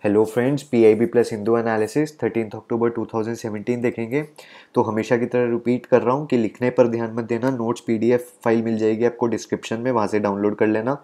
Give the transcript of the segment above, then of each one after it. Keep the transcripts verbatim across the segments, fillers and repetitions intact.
Hello friends, PIB plus Hindu analysis thirteen October two thousand seventeen देखेंगे। तो हमेशा की तरह रिपीट कर रहा हूँ कि लिखने पर ध्यान मत देना। नोट्स पीडीएफ फाइल मिल जाएगी आपको डिस्क्रिप्शन में, वहाँ से डाउनलोड कर लेना।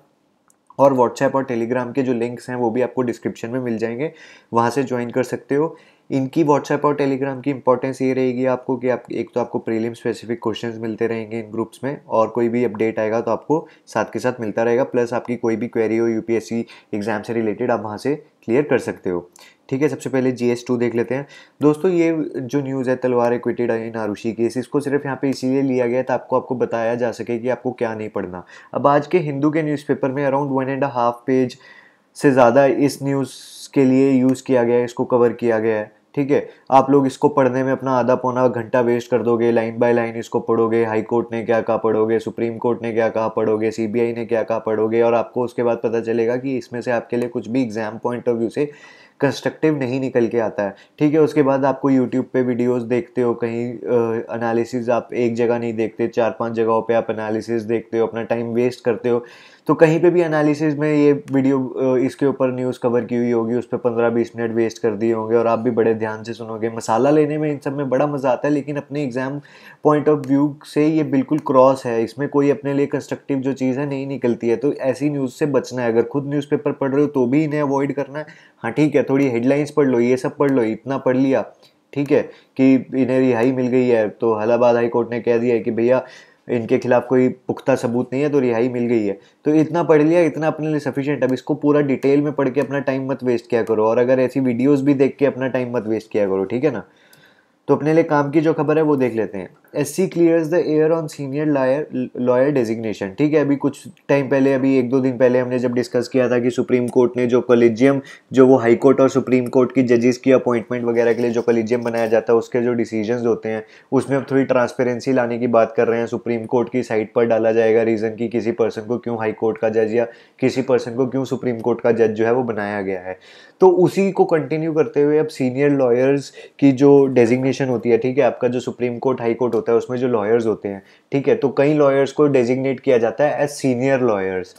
और व्हाट्सएप और टेलीग्राम के जो लिंक्स हैं वो भी आपको डिस्क्रिप्शन में मिल जाएंगे, वहाँ से ज्वाइन कर सकते हो। इनकी व्हाट्सएप और टेलीग्राम की इंपॉर्टेंस ये रहेगी आपको कि आप एक तो आपको प्रीलिम स्पेसिफिक क्वेश्चंस मिलते रहेंगे इन ग्रुप्स में, और कोई भी अपडेट आएगा तो आपको साथ के साथ मिलता रहेगा। प्लस आपकी कोई भी क्वेरी हो यूपीएससी एग्जाम से रिलेटेड आप वहाँ से क्लियर कर सकते हो। ठीक है, सबसे पहले जी एस टू देख लेते हैं। दोस्तों, ये जो न्यूज़ है तलवार एक्विटेड इन आरुषि केस, इसको सिर्फ यहाँ पे इसीलिए लिया गया था आपको आपको बताया जा सके कि आपको क्या नहीं पढ़ना। अब आज के हिंदू के न्यूज़पेपर में around one and half page से ज़्यादा इस न्यूज़ के लिए यूज़ किया गया है, इसको कवर किया गया है। ठीक है, आप लोग इसको पढ़ने में अपना आधा पौना घंटा वेस्ट कर दोगे, लाइन बाय लाइन इसको पढ़ोगे, हाई कोर्ट ने क्या कहा पढ़ोगे, सुप्रीम कोर्ट ने क्या कहा पढ़ोगे, सीबीआई ने क्या कहा पढ़ोगे, और आपको उसके बाद पता चलेगा कि इसमें से आपके लिए कुछ भी एग्जाम पॉइंट ऑफ व्यू से कंस्ट्रक्टिव नहीं निकल के आता है। ठीक है, उसके बाद आपको यूट्यूब पे वीडियोस देखते हो, कहीं एनालिसिस आप एक जगह नहीं देखते, चार पांच जगहों पे आप एनालिसिस देखते हो, अपना टाइम वेस्ट करते हो। तो कहीं पे भी एनालिसिस में ये वीडियो इसके ऊपर न्यूज़ कवर की हुई होगी, उस पर पंद्रह बीस मिनट वेस्ट कर दिए होंगे और आप भी बड़े ध्यान से सुनोगे। मसाला लेने में इन सब में बड़ा मज़ा आता है, लेकिन अपने एग्जाम पॉइंट ऑफ व्यू से ये बिल्कुल क्रॉस है, इसमें कोई अपने लिए कंस्ट्रक्टिव जो चीज़ है नहीं निकलती है। तो ऐसी न्यूज़ से बचना है। अगर खुद न्यूज़पेपर पढ़ रहे हो तो भी इन्हें अवॉइड करना है। हाँ ठीक है, थोड़ी हेडलाइंस पढ़ लो, ये सब पढ़ लो, इतना पढ़ लिया ठीक है कि इन्हें रिहाई मिल गई है, तो इलाहाबाद हाई कोर्ट ने कह दिया है कि भैया इनके खिलाफ कोई पुख्ता सबूत नहीं है तो रिहाई मिल गई है, तो इतना पढ़ लिया, इतना अपने लिए सफिशिएंट। अब इसको पूरा डिटेल में पढ़ के अपना टाइम मत वेस्ट किया करो, और अगर ऐसी वीडियोस भी देख के अपना टाइम मत वेस्ट किया करो, ठीक है ना। तो अपने लिए काम की जो खबर है वो देख लेते हैं। SC clears the air on senior lawyer lawyer designation. ठीक है, अभी कुछ टाइम पहले, अभी एक दो दिन पहले हमने जब डिस्कस किया था कि सुप्रीम कोर्ट ने जो कॉलेजियम, जो वो हाई कोर्ट और सुप्रीम कोर्ट की जजेस की अपॉइंटमेंट वगैरह के लिए जो कॉलेजियम बनाया जाता है, उसके जो डिसीजंस होते हैं उसमें अब थोड़ी ट्रांसपेरेंसी लाने की बात कर रहे हैं। सुप्रीम कोर्ट की साइट पर डाला जाएगा रीज़न कि किसी पर्सन को क्यों हाई कोर्ट का जज या किसी पर्सन को क्यों सुप्रीम कोर्ट का जज जो है वो बनाया गया है। तो उसी को कंटिन्यू करते हुए अब सीनियर लॉयर्स की जो डेजिग्नेशन होती है, ठीक है, आपका जो सुप्रीम कोर्ट हाई कोर्ट होता है उसमें जो लॉयर्स होते हैं, ठीक है, तो कई लॉयर्स को डेजिग्नेट किया जाता है एज सीनियर लॉयर्स।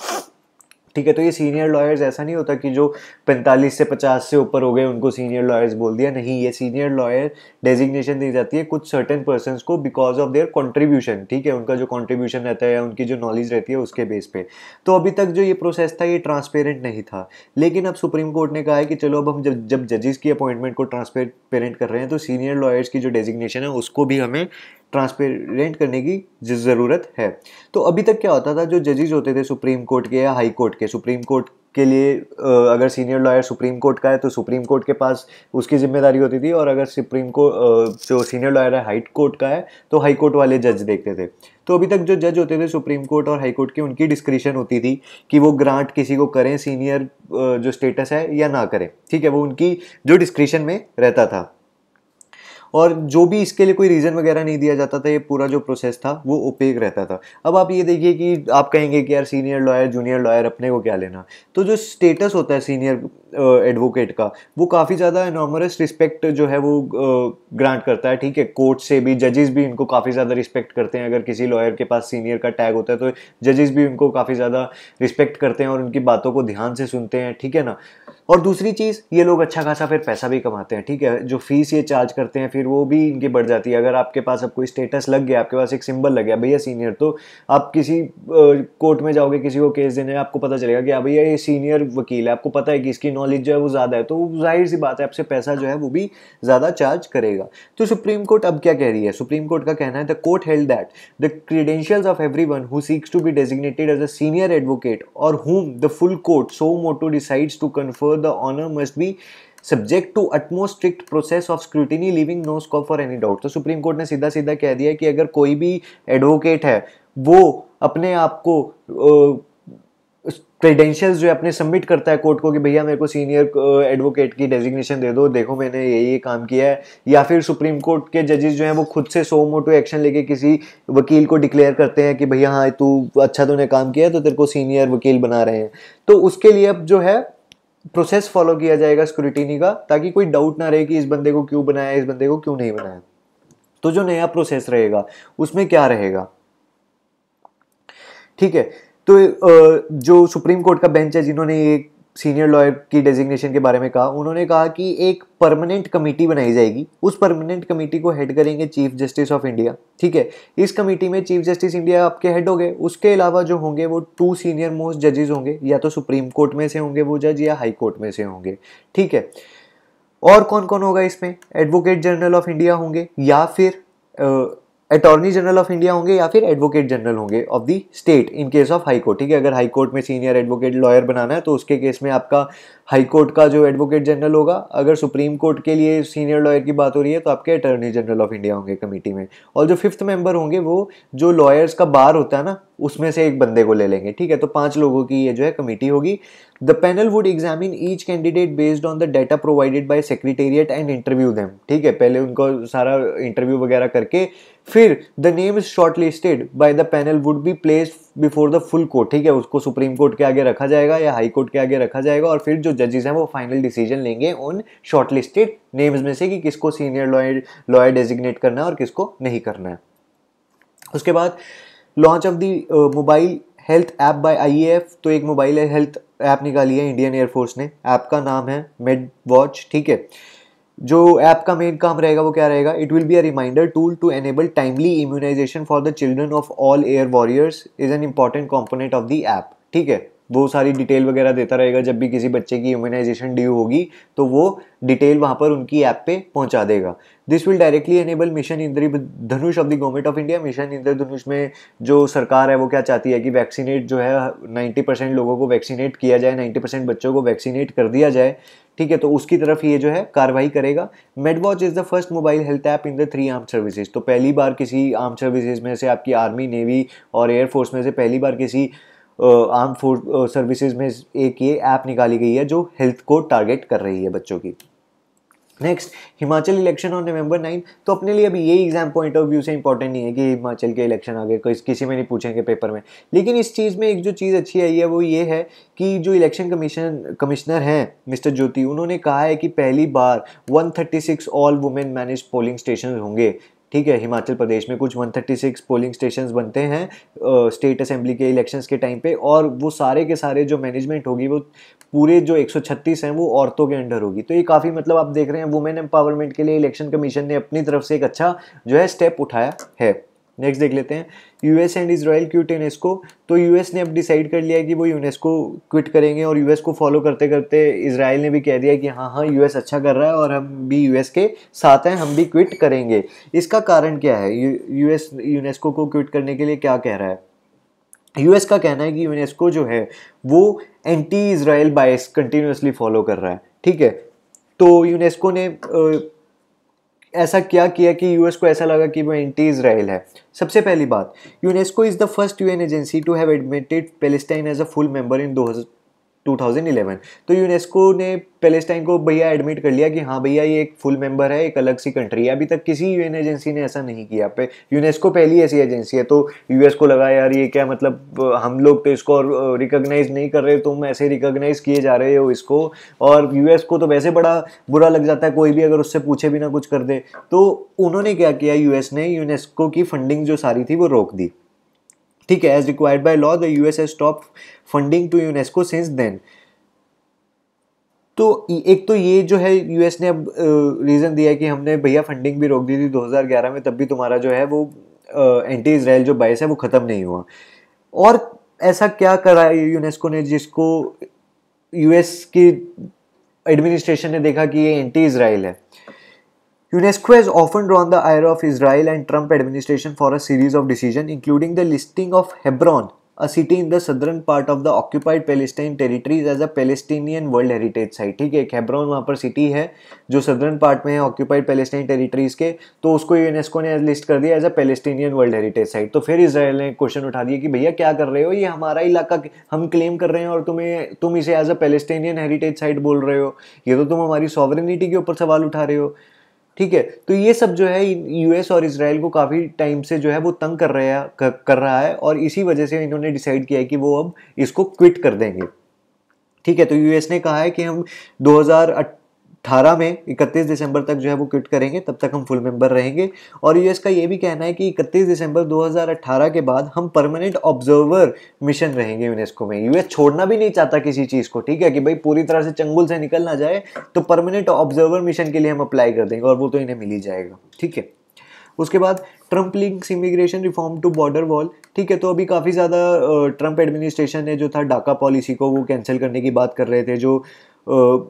ठीक है, तो ये सीनियर लॉयर्स ऐसा नहीं होता कि जो पैंतालीस से पचास से ऊपर हो गए उनको सीनियर लॉयर्स बोल दिया, नहीं, ये सीनियर लॉयर डेजिग्नेशन दी जाती है कुछ सर्टेन पर्सन्स को बिकॉज ऑफ देयर कंट्रीब्यूशन। ठीक है, उनका जो कंट्रीब्यूशन रहता है, उनकी जो नॉलेज रहती है उसके बेस पे। तो अभी तक जो ये प्रोसेस था ये ट्रांसपेरेंट नहीं था, लेकिन अब सुप्रीम कोर्ट ने कहा है कि चलो अब हम जब जब जजेस की अपॉइंटमेंट को ट्रांसपेरेंट कर रहे हैं तो सीनियर लॉयर्स की जो डेजिग्नेशन है उसको भी हमें ट्रांसपेरेंट करने की ज़रूरत है। तो अभी तक क्या होता था, जो जजेस होते थे सुप्रीम कोर्ट के या हाई कोर्ट के, सुप्रीम कोर्ट के लिए अगर सीनियर लॉयर सुप्रीम कोर्ट का है तो सुप्रीम कोर्ट के पास उसकी जिम्मेदारी होती थी, और अगर सुप्रीम कोर्ट जो सीनियर लॉयर है हाई कोर्ट का है तो हाई कोर्ट वाले जज देखते थे। तो अभी तक जो जज होते थे सुप्रीम कोर्ट और हाई कोर्ट के, उनकी डिस्क्रिशन होती थी कि वो ग्रांट किसी को करें सीनियर जो स्टेटस है या ना करें। ठीक है, वो उनकी जो डिस्क्रिशन में रहता था, और जो भी इसके लिए कोई रीज़न वगैरह नहीं दिया जाता था, ये पूरा जो प्रोसेस था वो ओपेक रहता था। अब आप ये देखिए कि आप कहेंगे कि यार सीनियर लॉयर जूनियर लॉयर अपने को क्या लेना। तो जो स्टेटस होता है सीनियर एडवोकेट का, वो काफ़ी ज़्यादा एनॉर्मस रिस्पेक्ट जो है वो ग्रांट करता है। ठीक है, कोर्ट से भी, जजेस भी इनको काफ़ी ज़्यादा रिस्पेक्ट करते हैं। अगर किसी लॉयर के पास सीनियर का टैग होता है तो जजेस भी उनको काफ़ी ज़्यादा रिस्पेक्ट करते हैं और उनकी बातों को ध्यान से सुनते हैं। ठीक है ना। और दूसरी चीज़, ये लोग अच्छा खासा फिर पैसा भी कमाते हैं। ठीक है, जो फीस ये चार्ज करते हैं फिर वो भी इनकी बढ़ जाती है। अगर आपके पास अब कोई स्टेटस लग गया, आपके पास एक सिंबल लग गया भैया सीनियर, तो आप किसी कोर्ट में जाओगे, किसी को केस देने, आपको पता चलेगा कि हाँ भैया ये सीनियर वकील है, आपको पता है कि इसकी नॉलेज जो है वो ज़्यादा है, तो जाहिर सी बात है आपसे पैसा जो है वो भी ज़्यादा चार्ज करेगा। तो सुप्रीम कोर्ट अब क्या कह रही है, सुप्रीम कोर्ट का कहना है the court held that the credentials of everyone who seeks to be designated as a senior advocate और whom the full court so motu decides to confer the honor must be subject to utmost strict process of scrutiny leaving no scope for any doubt। तो supreme court ने सीधा सीधा कह दिया कि अगर कोई भी एडवोकेट है वो अपने आप को क्रेडेंशियल्स जो अपने सबमिट करता है कोर्ट को कि भैया मेरे को सीनियर एडवोकेट की डेजिग्नेशन दे दो, देखो मैंने ये ये काम किया है, या फिर सुप्रीम कोर्ट के जजेस जो हैं वो खुद से सो मोटो एक्शन लेके किसी वकील को डिक्लेयर करते हैं कि भैया हाँ तू अच्छा तूने काम किया है तो तेरे को सीनियर वकील बना रहे हैं, तो उसके लिए अब जो है प्रोसेस फॉलो किया जाएगा स्क्रूटिनी का, ताकि कोई डाउट ना रहे कि इस बंदे को क्यों बनाया, इस बंदे को क्यों नहीं बनाया। तो जो नया प्रोसेस रहेगा उसमें क्या रहेगा, ठीक है। तो जो सुप्रीम कोर्ट का बेंच है जिन्होंने ये सीनियर लॉयर की डेजिग्नेशन के बारे में कहा, उन्होंने कहा कि एक परमानेंट कमेटी बनाई जाएगी, उस परमानेंट कमेटी को हेड करेंगे चीफ जस्टिस ऑफ इंडिया। ठीक है, इस कमेटी में चीफ जस्टिस इंडिया आपके हेड हो गए, उसके अलावा जो होंगे वो टू सीनियर मोस्ट जजेस होंगे, या तो सुप्रीम कोर्ट में से होंगे वो जज या हाई कोर्ट में से होंगे। ठीक है, और कौन कौन होगा इसमें, एडवोकेट जनरल ऑफ इंडिया होंगे, या फिर अटॉर्नी जनरल ऑफ इंडिया होंगे, या फिर एडवोकेट जनरल होंगे of the state in case of high court. ठीक है, अगर हाई कोर्ट में सीनियर एडवोकेट लॉयर बनाना है तो उसके केस में आपका हाई कोर्ट का जो एडवोकेट जनरल होगा, अगर सुप्रीम कोर्ट के लिए सीनियर लॉयर की बात हो रही है तो आपके अटॉर्नी जनरल ऑफ इंडिया होंगे कमेटी में। और जो फिफ्थ मेंबर होंगे वो जो लॉयर्स का बार होता है ना, उसमें से एक बंदे को ले लेंगे। ठीक है, तो पांच लोगों की ये जो है कमेटी होगी। The panel would examine each candidate based on the data provided by secretariat and interview them. ठीक है, पहले उनको सारा इंटरव्यू वगैरह करके फिर the name is shortlisted by the panel would be placed before the full court. ठीक है, उसको सुप्रीम कोर्ट के आगे रखा जाएगा या हाई कोर्ट के आगे रखा जाएगा, और फिर जो जजेस हैं वो फाइनल डिसीजन लेंगे उन शॉर्ट लिस्टेड नेम्स में से कि किसको सीनियर लॉयर लॉयर डेजिग्नेट करना है और किसको नहीं करना है। उसके बाद launch of the mobile health app by IAF, तो एक मोबाइल हेल्थ ऐप निकाली है इंडियन एयरफोर्स ने, ऐप का नाम है मेड वॉच। ठीक है, जो ऐप का मेन काम रहेगा वो क्या रहेगा, it will be a reminder tool to enable timely immunisation for the children of all air warriors is an important component of the app. ठीक है, वो सारी डिटेल वगैरह देता रहेगा, जब भी किसी बच्चे की इम्यूनाइजेशन ड्यू होगी तो वो डिटेल वहाँ पर उनकी ऐप पे पहुँचा देगा। This will directly enable mission Indradhanush of the government of India. Mission Indradhanush में जो सरकार है वो क्या चाहती है कि वैक्सीनेट जो है नाइन्टी परसेंट लोगों को वैक्सीनेट किया जाए, नाइन्टी परसेंट बच्चों को वैक्सीनेट कर दिया जाए। ठीक है, तो उसकी तरफ ये जो है कार्रवाई करेगा। MedWatch is the first mobile health app in the three arm services, तो पहली बार किसी आर्म सर्विसेज में से, आपकी आर्मी, नेवी और एयरफोर्स में से पहली बार किसी आर्म फोर्स सर्विसेज में एक ये ऐप निकाली गई है जो हेल्थ को टारगेट कर रही है बच्चों की। Next, Himachal election on November nine, तो अपने लिए अभी ये एग्जाम पॉइंट ऑफ व्यू से इंपॉर्टेंट नहीं है कि हिमाचल के इलेक्शन आगे किसी में नहीं पूछेंगे पेपर में, लेकिन इस चीज़ में एक जो चीज़ अच्छी आई है वो ये है कि जो इलेक्शन कमीशन कमिश्नर हैं मिस्टर ज्योति, उन्होंने कहा है कि पहली बार एक सौ छत्तीस all women manage polling station होंगे। ठीक है, हिमाचल प्रदेश में कुछ एक सौ छत्तीस पोलिंग स्टेशंस बनते हैं स्टेट असेंबली के इलेक्शंस के टाइम पे, और वो सारे के सारे जो मैनेजमेंट होगी वो पूरे जो एक सौ छत्तीस हैं वो औरतों के अंडर होगी। तो ये काफ़ी मतलब आप देख रहे हैं वुमेन एम्पावरमेंट के लिए इलेक्शन कमीशन ने अपनी तरफ से एक अच्छा जो है स्टेप उठाया है। नेक्स्ट देख लेते हैं, US and Israel quit UNESCO, तो यूएस ने अब डिसाइड कर लिया है कि वो यूनेस्को क्विट करेंगे, और यूएस को फॉलो करते करते इजराइल ने भी कह दिया कि हाँ हाँ यूएस अच्छा कर रहा है और हम भी यूएस के साथ हैं, हम भी क्विट करेंगे। इसका कारण क्या है, यूएस यूनेस्को को क्विट करने के लिए क्या कह रहा है? यूएस का कहना है कि यूनेस्को जो है वो anti Israel bias continuously follow कर रहा है। ठीक है, तो यूनेस्को ने आ, ऐसा क्या किया कि यूएस को ऐसा लगा कि वो एंटी इजराइल है। सबसे पहली बात, UNESCO is the first UN agency to have admitted Palestine as a full member in two thousand eleven, तो यूनेस्को ने पैलेस्टाइन को भैया एडमिट कर लिया कि हाँ भैया ये एक फुल मेंबर है, एक अलग सी कंट्री है। अभी तक किसी यूएन एजेंसी ने ऐसा नहीं किया, पे यूनेस्को पहली ऐसी एजेंसी है। तो यूएस को लगा यार ये क्या मतलब, हम लोग तो इसको रिकॉग्नाइज नहीं कर रहे, तुम ऐसे रिकॉग्नाइज किए जा रहे हो इसको, और यूएस को तो वैसे बड़ा बुरा लग जाता है कोई भी अगर उससे पूछे बिना कुछ कर दे। तो उन्होंने क्या किया, यूएस ने यूनेस्को की फंडिंग जो सारी थी वो रोक दी। ठीक है, as required by law the US has stopped funding to UNESCO since then. तो एक तो ये जो है यूएस ने अब रीज़न दिया है कि हमने भैया फंडिंग भी रोक दी थी दो हज़ार ग्यारह में, तब भी तुम्हारा जो है वो एंटी इजराइल जो बायस है वो ख़त्म नहीं हुआ। और ऐसा क्या करा यूनेस्को ने जिसको यूएस की एडमिनिस्ट्रेशन ने देखा कि ये एंटी इजराइल है? UNESCO has often drawn the ire of Israel and Trump administration for a series of decisions, including the listing of Hebron, a city in the southern part of the occupied Palestine territories, as a Palestinian World Heritage Site। ठीक है, एक हेब्रॉन वहाँ पर city है जो southern part में है occupied Palestine territories के, तो उसको यूनेस्को ने लिस्ट कर दिया as a Palestinian world heritage site. तो फिर इजराइल ने क्वेश्चन उठा दिया कि भैया क्या कर रहे हो, ये हमारा इलाका हम क्लेम कर रहे हैं और तुम्हें तुम इसे as a Palestinian heritage site बोल रहे हो, ये तो तुम हमारी सॉवरेनिटी के ऊपर सवाल उठा रहे हो। ठीक है, तो ये सब जो है यूएस और इजराइल को काफ़ी टाइम से जो है वो तंग कर रहे हैं कर, कर रहा है, और इसी वजह से इन्होंने डिसाइड किया है कि वो अब इसको क्विट कर देंगे। ठीक है, तो यूएस ने कहा है कि हम दो हज़ार अठारह में इकतीस दिसंबर तक जो है वो क्विट करेंगे, तब तक हम फुल मेंबर रहेंगे। और यूएस का ये भी कहना है कि इकतीस दिसंबर दो हज़ार अठारह के बाद हम परमानेंट ऑब्जर्वर मिशन रहेंगे यूनेस्को में। यूएस छोड़ना भी नहीं चाहता किसी चीज़ को, ठीक है, कि भाई पूरी तरह से चंगुल से निकल ना जाए, तो परमानेंट ऑब्जर्वर मिशन के लिए हम अप्लाई कर देंगे और वो तो इन्हें मिल ही जाएगा, ठीक है। उसके बाद Trump links immigration reform to border wall, ठीक है। तो अभी काफ़ी ज़्यादा ट्रम्प एडमिनिस्ट्रेशन ने जो था डाका पॉलिसी को वो कैंसिल करने की बात कर रहे थे, जो uh,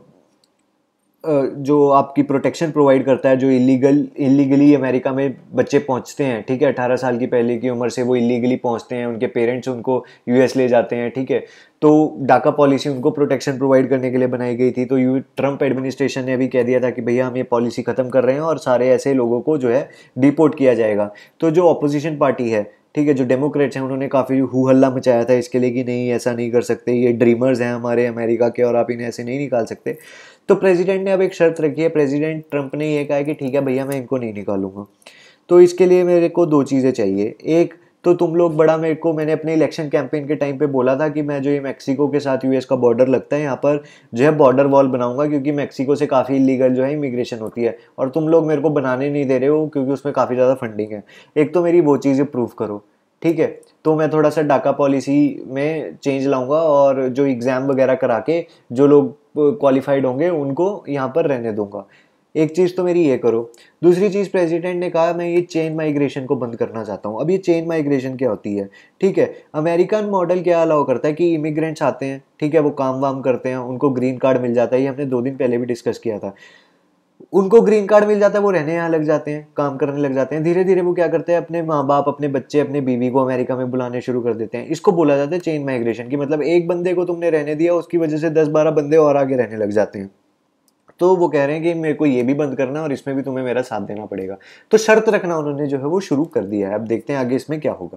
जो आपकी प्रोटेक्शन प्रोवाइड करता है, जो इलीगल इलीगली अमेरिका में बच्चे पहुंचते हैं, ठीक है, अठारह साल की पहले की उम्र से वो इलीगली पहुंचते हैं, उनके पेरेंट्स उनको यूएस ले जाते हैं, ठीक है। तो डाका पॉलिसी उनको प्रोटेक्शन प्रोवाइड करने के लिए बनाई गई थी। तो यू ट्रम्प एडमिनिस्ट्रेशन ने अभी कह दिया था कि भैया हम ये पॉलिसी ख़त्म कर रहे हैं और सारे ऐसे लोगों को जो है डिपोर्ट किया जाएगा। तो जो अपोजिशन पार्टी है, ठीक है, जो डेमोक्रेट्स हैं, उन्होंने काफ़ी हू हल्ला मचाया था इसके लिए कि नहीं ऐसा नहीं कर सकते, ये ड्रीमर्स हैं हमारे अमेरिका के और आप इन्हें ऐसे नहीं निकाल सकते। तो प्रेसिडेंट ने अब एक शर्त रखी है, प्रेसिडेंट ट्रंप ने ये कहा है कि ठीक है भैया मैं इनको नहीं निकालूंगा। तो इसके लिए मेरे को दो चीज़ें चाहिए। एक तो तुम लोग बड़ा, मेरे को मैंने अपने इलेक्शन कैंपेन के टाइम पे बोला था कि मैं जो ये मैक्सिको के साथ यूएस का बॉर्डर लगता है यहाँ पर जो है बॉर्डर वॉल बनाऊंगा, क्योंकि मैक्सिको से काफ़ी इलीगल जो है इमिग्रेशन होती है और तुम लोग मेरे को बनाने नहीं दे रहे हो क्योंकि उसमें काफ़ी ज़्यादा फंडिंग है। एक तो मेरी वो चीज़ें प्रूव करो, ठीक है। तो मैं थोड़ा सा डाका पॉलिसी में चेंज लाऊंगा और जो एग्ज़ाम वगैरह करा के जो लोग क्वालिफाइड होंगे उनको यहाँ पर रहने दूंगा। एक चीज़ तो मेरी ये करो। दूसरी चीज़, प्रेसिडेंट ने कहा मैं ये चेन माइग्रेशन को बंद करना चाहता हूँ। अब ये चेन माइग्रेशन क्या होती है, ठीक है। अमेरिकन मॉडल क्या अलाउ करता है कि इमिग्रेंट्स आते हैं, ठीक है, वो काम वाम करते हैं, उनको ग्रीन कार्ड मिल जाता है, ये हमने दो दिन पहले भी डिस्कस किया था। उनको ग्रीन कार्ड मिल जाता है, वो रहने यहाँ लग जाते हैं, काम करने लग जाते हैं। धीरे धीरे वो क्या करते हैं, अपने माँ बाप, अपने बच्चे, अपने बीवी को अमेरिका में बुलाने शुरू कर देते हैं। इसको बोला जाता है चेन माइग्रेशन की। मतलब एक बंदे को तुमने रहने दिया, उसकी वजह से दस बारह बंदे और आगे रहने लग जाते हैं। तो वो कह रहे हैं कि मेरे को ये भी बंद करना है और इसमें भी तुम्हें मेरा साथ देना पड़ेगा। तो शर्त रखना उन्होंने जो है वो शुरू कर दिया है। अब देखते हैं आगे इसमें क्या होगा।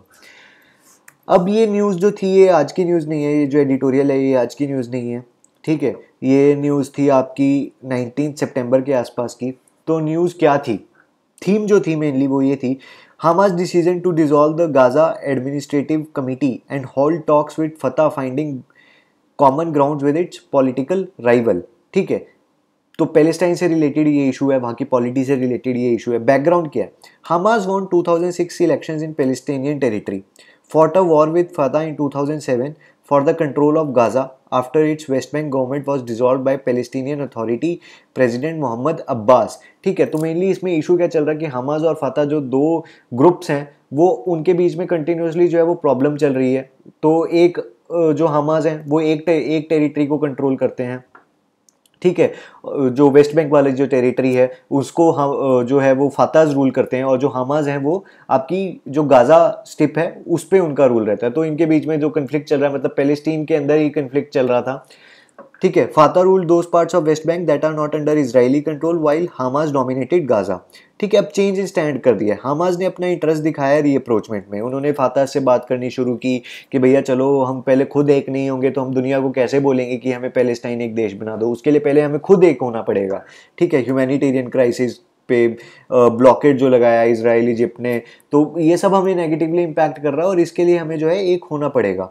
अब ये न्यूज़ जो थी ये आज की न्यूज़ नहीं है, ये जो एडिटोरियल है ये आज की न्यूज़ नहीं है, ठीक है। ये न्यूज़ थी आपकी नाइनटीन सितंबर के आसपास की। तो न्यूज़ क्या थी, थीम जो थी मेनली वो ये थी, Hamas decision to dissolve the Gaza administrative committee and hold talks with Fatah finding common ground with its political rival, ठीक है। तो पैलेस्टाइन से रिलेटेड ये इशू है, वहाँ की पॉलिटी से रिलेटेड ये इशू है। बैकग्राउंड क्या है, Hamas won two thousand six elections in Palestinian territory, fought a war with Fatah in two thousand seven for the control of Gaza after its West Bank government was dissolved by Palestinian Authority President Mohammed Abbas, ठीक है। तो mainly इसमें issue क्या चल रहा है कि Hamas और फतह जो दो ग्रुप्स हैं वो उनके बीच में कंटिन्यूसली जो है वो प्रॉब्लम चल रही है। तो एक जो हमास हैं वो एक टे, एक टेरिटरी को कंट्रोल करते हैं, ठीक है। जो वेस्ट बैंक वाले जो टेरिटरी है उसको हम जो है वो फताज रूल करते हैं और जो हमास हैं वो आपकी जो गाजा स्ट्रिप है उस पर उनका रूल रहता है। तो इनके बीच में जो कन्फ्लिक्ट चल रहा है, मतलब पैलेस्टीन के अंदर ही कन्फ्लिक्ट चल रहा था, ठीक है। Fatah rule those parts of West Bank that are not under Israeli control while Hamas dominated Gaza, ठीक है। अब चेंज इन स्टैंड कर दिया, हमास ने अपना इंटरेस्ट दिखाया रीअप्रोचमेंट में। उन्होंने फाता से बात करनी शुरू की कि भैया चलो हम पहले खुद एक नहीं होंगे तो हम दुनिया को कैसे बोलेंगे कि हमें पैलेस्टाइन एक देश बना दो, उसके लिए पहले हमें खुद एक होना पड़ेगा, ठीक है। ह्यूमैनिटेरियन क्राइसिस पे ब्लॉकेट जो लगाया इजराइल इजिप्ट ने, तो ये सब हमें नेगेटिवली इम्पैक्ट कर रहा है और इसके लिए हमें जो है एक होना पड़ेगा।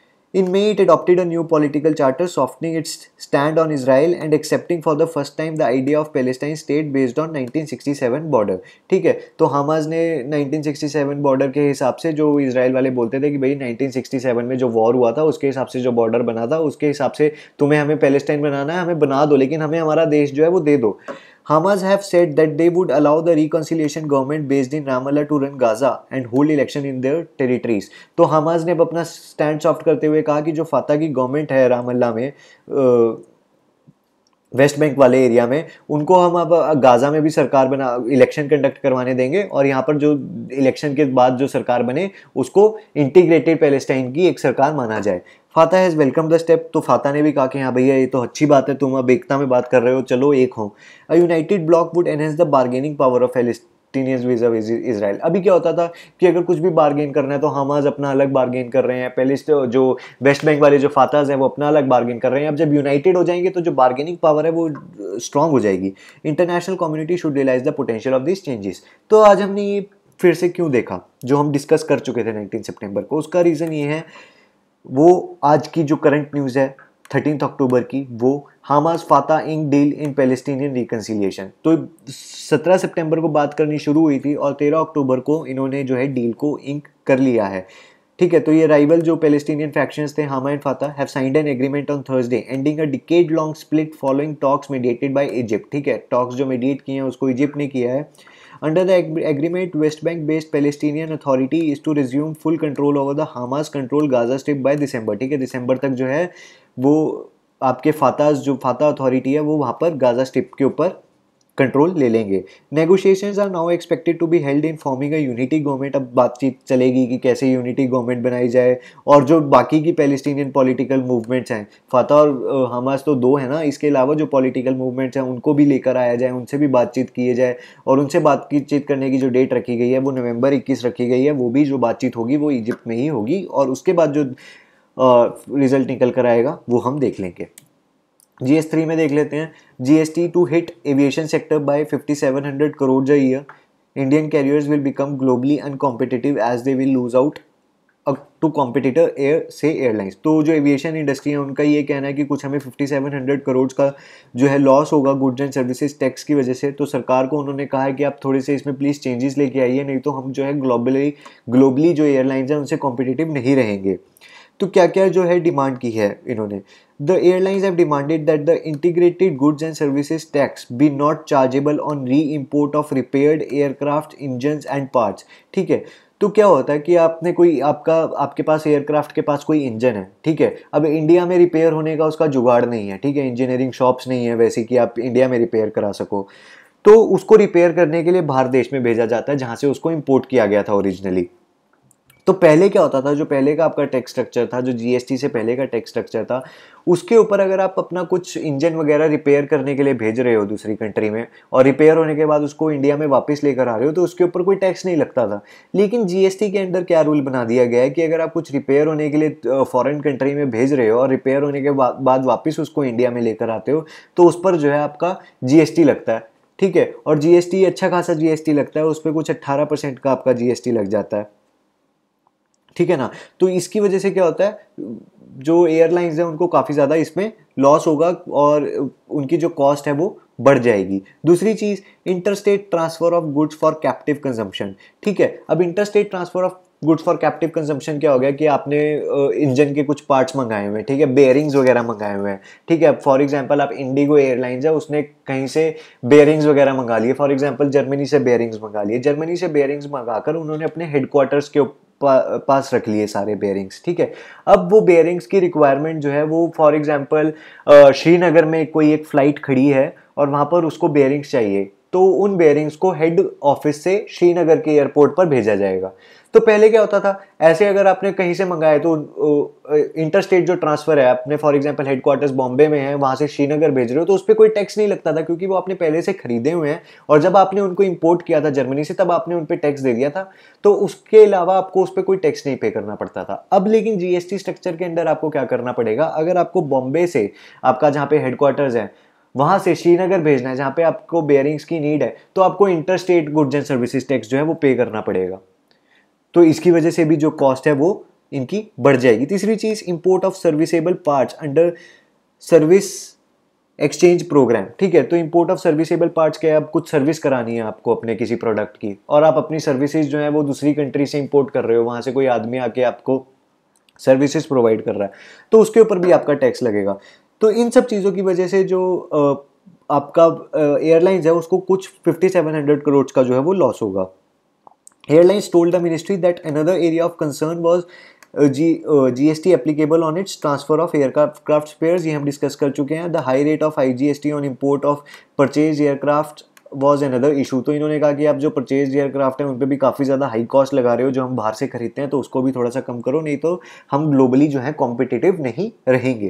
In May, it adopted a new political charter, softening its stand on Israel and accepting for the first time the idea of Palestine state based on nineteen sixty seven border, ठीक है। तो हमास ने nineteen sixty seven border के हिसाब से, जो Israel वाले बोलते थे कि भाई नाइनटीन सिक्सटी सेवन में जो वॉर हुआ था उसके हिसाब से जो बॉर्डर बना था उसके हिसाब से तुम्हें हमें पैलेस्टाइन बनाना है, हमें बना दो, लेकिन हमें हमारा देश जो है वो दे दो। Hamas have said that they would allow the reconciliation government based in Ramallah to run Gaza and hold election in their territories. तो हमास ने अब अपना स्टैंड सॉफ्ट करते हुए कहा कि जो फतह की गवर्नमेंट है रामल्ला में, वेस्ट बैंक वाले एरिया में, उनको हम अब गाजा में भी सरकार बना इलेक्शन कंडक्ट करवाने देंगे और यहाँ पर जो इलेक्शन के बाद जो सरकार बने उसको इंटीग्रेटेड पैलेस्टाइन की एक सरकार माना जाए। Fatah has welcome the step, तो फाता ने भी कहा कि हाँ भैया ये तो अच्छी बात है, तुम अब एकता में बात कर रहे हो, चलो एक हो। A united bloc would enhance the bargaining power of Palestinians vis Israel. अभी क्या होता था कि अगर कुछ भी बार्गेन करना है तो हमास अपना अलग बार्गेन कर रहे हैं, पैलेस्ट जो वेस्ट बैंक वाले जो फाताज हैं वो अपना अलग बार्गेन कर रहे हैं। अब जब यूनाइटेड हो जाएंगे तो जो बार्गेनिंग पावर है वो स्ट्रांग हो जाएगी। International community should realise the potential of this changes. तो आज हमने ये फिर से क्यों देखा, जो हम डिस्कस कर चुके थे नाइनटीन सितंबर को, उसका रीज़न ये है, वो आज की जो करंट न्यूज़ है थर्टीन अक्टूबर की, वो Hamas Fatah ink deal in Palestinian reconciliation. तो सत्रह सितंबर को बात करनी शुरू हुई थी और तेरह अक्टूबर को इन्होंने जो है डील को इंक कर लिया है। ठीक है, तो ये राइवल जो पैलेस्टीनियन फैक्शंस थे Hamas and Fatah have signed an agreement on Thursday ending a decade long split following talks mediated by Egypt. ठीक है, टॉक्स जो मीडिएट किए हैं उसको इजिप्ट ने किया है। Under the agreement, West Bank-based Palestinian Authority is to resume full control over the Hamas-controlled Gaza Strip by December। ठीक है, दिसंबर तक जो है वो आपके फाता जो फाता अथॉरिटी है वो वहाँ पर गाजा स्ट्रिप के ऊपर कंट्रोल ले लेंगे। Negotiations are now expected to be held in forming a unity government. अब बातचीत चलेगी कि कैसे यूनिटी गवर्नमेंट बनाई जाए, और जो बाकी की पैलेस्टीनियन पॉलिटिकल मूवमेंट्स हैं, फाता और हमास तो दो है ना, इसके अलावा जो पॉलिटिकल मूवमेंट्स हैं उनको भी लेकर आया जाए, उनसे भी बातचीत किए जाए। और उनसे बातचीत करने की जो डेट रखी गई है वो नवंबर इक्कीस रखी गई है। वो भी जो बातचीत होगी वो इजिप्ट में ही होगी, और उसके बाद जो रिजल्ट निकल कर आएगा वो हम देख लेंगे। जी एस थ्री में देख लेते हैं। GST to hit aviation sector by fifty seven hundred crore a year. Indian carriers will become globally uncompetitive as they will lose out to competitor air से एयरलाइंस। तो जो एविएशन इंडस्ट्री है उनका ये कहना है कि कुछ हमें फिफ्टी सेवन हंड्रेड करोड़ का जो है लॉस होगा गुड्स एंड सर्विसेज टैक्स की वजह से। तो सरकार को उन्होंने कहा है कि आप थोड़े से इसमें प्लीज़ चेंजेस लेके आइए, नहीं तो हम जो है ग्लोबली ग्लोबली जो एयरलाइंस हैं उनसे कॉम्पिटिटिव नहीं रहेंगे। तो क्या क्या जो है डिमांड की है इन्होंने। The airlines have demanded that the integrated goods and services tax be not chargeable on re import of repaired aircraft engines and parts. ठीक है, तो क्या होता है कि आपने कोई आपका आपके पास एयरक्राफ्ट के पास कोई इंजन है, ठीक है, अब इंडिया में रिपेयर होने का उसका जुगाड़ नहीं है, ठीक है, इंजीनियरिंग शॉप्स नहीं है वैसे कि आप इंडिया में रिपेयर करा सको, तो उसको रिपेयर करने के लिए बाहर देश में भेजा जाता है जहाँ से उसको इम्पोर्ट किया गया था ओरिजिनली। तो पहले क्या होता था, जो पहले का आपका टैक्स स्ट्रक्चर था, जो जीएसटी से पहले का टैक्स स्ट्रक्चर था, उसके ऊपर अगर आप अपना कुछ इंजन वगैरह रिपेयर करने के लिए भेज रहे हो दूसरी कंट्री में और रिपेयर होने के बाद उसको इंडिया में वापस लेकर आ रहे हो तो उसके ऊपर कोई टैक्स नहीं लगता था। लेकिन जीएसटी के अंदर क्या रूल बना दिया गया है कि अगर आप कुछ रिपेयर होने के लिए फॉरेन कंट्री में भेज रहे हो और रिपेयर होने के बाद वापस उसको इंडिया में लेकर आते हो तो उस पर जो है आपका जीएसटी लगता है। ठीक है, और जीएसटी अच्छा खासा जीएसटी लगता है, उस पर कुछ अट्ठारह परसेंट का आपका जीएसटी लग जाता है। ठीक है ना, तो इसकी वजह से क्या होता है, जो एयरलाइंस है उनको काफ़ी ज़्यादा इसमें लॉस होगा और उनकी जो कॉस्ट है वो बढ़ जाएगी। दूसरी चीज़, interstate transfer of goods for captive consumption. ठीक है, अब interstate transfer of goods for captive consumption क्या हो गया कि आपने इंजन के कुछ पार्ट्स मंगाए हुए हैं, ठीक है, बेयरिंग्स वगैरह मंगाए हुए हैं, ठीक है, फॉर एग्जांपल आप इंडिगो एयरलाइंस है उसने कहीं से बेयरिंग्स वगैरह मंगा लिए, फॉर एग्जांपल जर्मनी से बेयरिंग्स मंगा लिए, जर्मनी से बेयरिंग्स मंगाकर उन्होंने अपने हेडक्वार्टर्स के पा, पास रख लिए सारे बेयरिंग्स। ठीक है, अब वो बेयरिंग्स की रिक्वायरमेंट जो है वो फॉर एग्जांपल श्रीनगर में कोई एक फ़्लाइट खड़ी है और वहाँ पर उसको बेयरिंग्स चाहिए, तो उन बेयरिंग्स को हेड ऑफिस से श्रीनगर के एयरपोर्ट पर भेजा जाएगा। तो पहले क्या होता था, ऐसे अगर आपने कहीं से मंगाए तो इंटरस्टेट जो ट्रांसफ़र है, आपने फॉर एग्जांपल हेडक्वार्टर्स बॉम्बे में है वहाँ से श्रीनगर भेज रहे हो तो उस पर कोई टैक्स नहीं लगता था क्योंकि वो आपने पहले से खरीदे हुए हैं, और जब आपने उनको इंपोर्ट किया था जर्मनी से तब आपने उन पर टैक्स दे दिया था, तो उसके अलावा आपको उस पर कोई टैक्स नहीं पे करना पड़ता था। अब लेकिन जीएसटी स्ट्रक्चर के अंदर आपको क्या करना पड़ेगा, अगर आपको बॉम्बे से आपका जहाँ पे हेडक्वार्टर्स है वहाँ से श्रीनगर भेजना है जहाँ पे आपको बेयरिंग्स की नीड है, तो आपको interstate goods and services tax जो है वो पे करना पड़ेगा। तो इसकी वजह से भी जो कॉस्ट है वो इनकी बढ़ जाएगी। तीसरी चीज़, import of serviceable parts under service exchange programme. ठीक है, तो इंपोर्ट ऑफ सर्विसेबल पार्ट्स क्या है, अब कुछ सर्विस करानी है आपको अपने किसी प्रोडक्ट की और आप अपनी सर्विसेज जो है वो दूसरी कंट्री से इंपोर्ट कर रहे हो, वहाँ से कोई आदमी आके आपको सर्विसेज प्रोवाइड कर रहा है, तो उसके ऊपर भी आपका टैक्स लगेगा। तो इन सब चीज़ों की वजह से जो आ, आपका एयरलाइंस है उसको कुछ फिफ्टी सेवन हंड्रेड करोड़ का जो है वो लॉस होगा। Airlines told the ministry that another area of concern was uh, G, uh, G S T applicable on its transfer of aircraft spares। ये हम डिस्कस कर चुके हैं। The high rate of I G S T on import of purchased aircraft was another issue। तो इन्होंने कहा कि आप जो purchased aircraft हैं उन पे भी काफ़ी ज़्यादा हाई कॉस्ट लगा रहे हो, जो हम बाहर से खरीदते हैं, तो उसको भी थोड़ा सा कम करो, नहीं तो हम ग्लोबली जो है कॉम्पिटिटिव नहीं रहेंगे।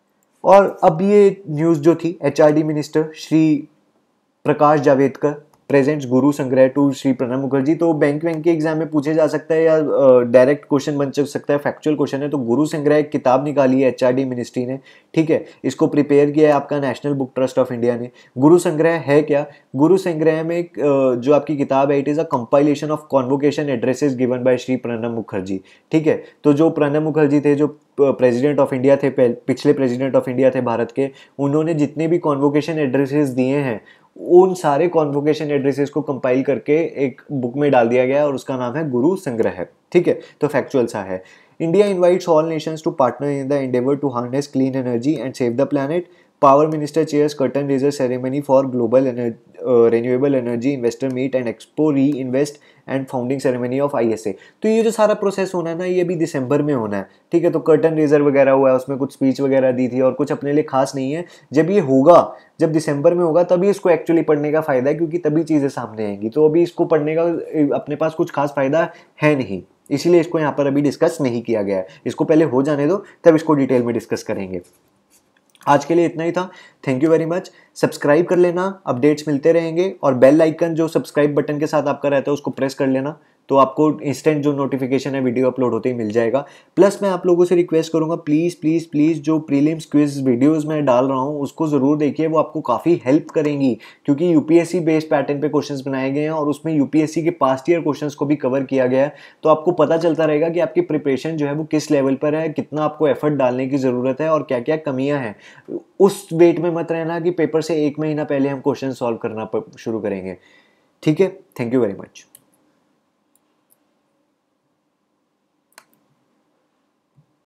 और अब ये न्यूज़ जो थी, H R D minister Shri Prakash Javadekar presents Guru Sangrah to Shri Pranab Mukherjee. तो बैंक बैंक के एग्जाम में पूछे जा सकता है या डायरेक्ट क्वेश्चन बन सकता है, फैक्चुअल क्वेश्चन है। तो गुरु संग्रह एक किताब निकाली है एचआरडी मिनिस्ट्री ने, ठीक है, इसको प्रिपेयर किया है आपका national book trust of India ने। गुरु संग्रह है क्या? गुरु संग्रह में जो आपकी किताब है it is a compilation of convocation addresses given by Shri Pranab Mukherjee, ठीक है। तो जो प्रणब मुखर्जी थे, जो प्रेसिडेंट ऑफ इंडिया थे, पिछले प्रेसिडेंट ऑफ इंडिया थे भारत के, उन्होंने जितने भी कॉन्वोकेशन एड्रेसेस दिए हैं उन सारे कॉन्वोकेशन एड्रेसेस को कंपाइल करके एक बुक में डाल दिया गया और उसका नाम है गुरु संग्रह, ठीक है। तो फैक्चुअल सा है। India invites all nations to partner in the endeavour to harness clean energy and save the planet. Power Minister chairs curtain raiser ceremony for global ener uh, renewable energy investor meet and Expo Reinvest and founding ceremony of I S A। तो ये जो सारा process होना है ना, ये भी दिसंबर में होना है, ठीक है। तो कर्टन रेजर वगैरह हुआ है, उसमें कुछ स्पीच वगैरह दी थी और कुछ अपने लिए खास नहीं है। जब ये होगा, जब दिसंबर में होगा, तभी इसको एक्चुअली पढ़ने का फायदा है, क्योंकि तभी चीज़ें सामने आएंगी। तो अभी इसको पढ़ने का अपने पास कुछ खास फायदा है नहीं, इसीलिए इसको यहाँ पर अभी डिस्कस नहीं किया गया है। इसको पहले हो जाने दो, तब इसको डिटेल में डिस्कस करेंगे। आज के लिए इतना ही था। Thank you very much. Subscribe कर लेना, अपडेट्स मिलते रहेंगे, और बेल आइकन जो सब्सक्राइब बटन के साथ आपका रहता है उसको प्रेस कर लेना, तो आपको इंस्टेंट जो नोटिफिकेशन है वीडियो अपलोड होते ही मिल जाएगा। प्लस मैं आप लोगों से रिक्वेस्ट करूंगा, प्लीज़ प्लीज़ प्लीज़ जो प्रीलिम्स क्विज वीडियोस मैं डाल रहा हूं उसको ज़रूर देखिए, वो आपको काफ़ी हेल्प करेंगी, क्योंकि यूपीएससी बेस्ड पैटर्न पे क्वेश्चंस बनाए गए हैं और उसमें यूपीएससी के पास्ट ईयर क्वेश्चंस को भी कवर किया गया है। तो आपको पता चलता रहेगा कि आपकी प्रिपरेशन जो है वो किस लेवल पर है, कितना आपको एफर्ट डालने की ज़रूरत है और क्या क्या कमियाँ हैं। उस वेट में मत रहना कि पेपर से एक महीना पहले हम क्वेश्चन सॉल्व करना शुरू करेंगे, ठीक है। Thank you very much.